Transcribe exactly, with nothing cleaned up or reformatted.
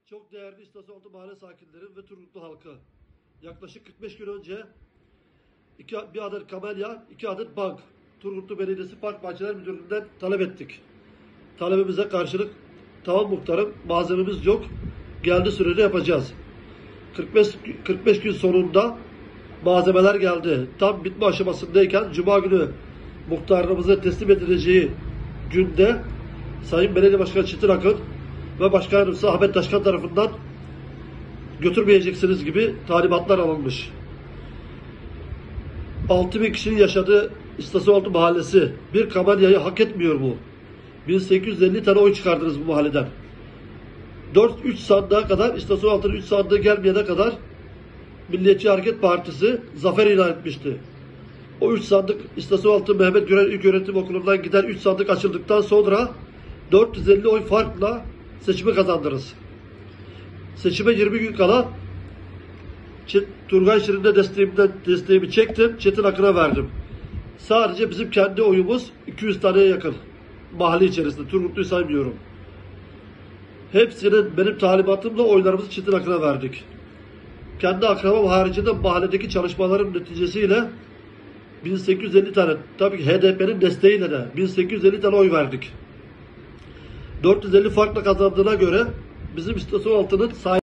Çok değerli İstasyonaltı mahalle sakinleri ve Turgutlu halkı. Yaklaşık kırk beş gün önce iki, bir adet kamelya, iki adet bank Turgutlu Belediyesi Park Bahçeler Müdürlüğü'nden talep ettik. Talebimize karşılık tamam muhtarım, malzememiz yok, geldi sürede yapacağız. kırk beş, kırk beş gün sonunda malzemeler geldi. Tam bitme aşamasındayken Cuma günü muhtarımıza teslim edileceği günde Sayın Belediye Başkanı Çetin Akın ve Başkan Yardımcısı Ahmet Taşkan tarafından götürmeyeceksiniz gibi talimatlar alınmış. altı bin kişinin yaşadığı İstasyonaltı mahallesi bir kamelyayı hak etmiyor bu. bin sekiz yüz elli tane oy çıkardınız bu mahalleden. dört üç sandığa kadar, İstasyonaltı'nın üç sandığı gelmeyene kadar Milliyetçi Hareket Partisi zafer ilan etmişti. O üç sandık İstasyonaltı Mehmet Gürel İlköğretim Okulu'ndan giden üç sandık açıldıktan sonra dört yüz elli oy farkla seçimi kazandınız. Seçime yirmi gün kala Turgay Şirin'de desteğimden desteğimi çektim, Çetin Akın'a verdim. Sadece bizim kendi oyumuz iki yüz taneye yakın mahalle içerisinde. Turgutlu'yu saymıyorum. Hepsinin benim talimatımla oylarımızı Çetin Akın'a verdik. Kendi akrabam haricinde mahalledeki çalışmaların neticesiyle bin sekiz yüz elli tane, tabii ki H D P'nin desteğiyle de bin sekiz yüz elli tane oy verdik. dört yüz elli farkla kazandığına göre bizim İstasyonaltı'nın sahibi